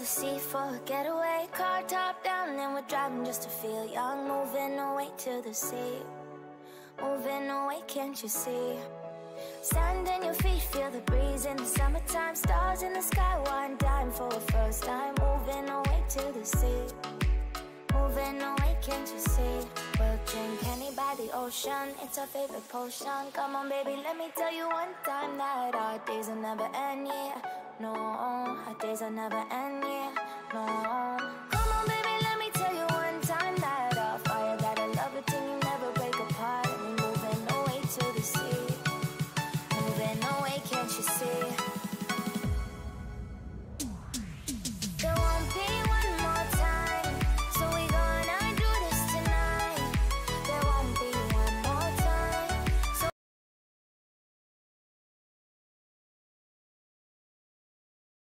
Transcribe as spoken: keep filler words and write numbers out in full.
the sea for a getaway. Car top down and we're driving just to feel young. Moving away to the sea, moving away, can't you see? Sand in your feet, feel the breeze in the summertime. Stars in the sky, one dime for a first time. Moving away to the sea, moving away, can't you see? We'll drink honey by the ocean, it's our favorite potion. Come on baby, let me tell you one time that our days will never end, yeah. No, our days will never end, yeah. No.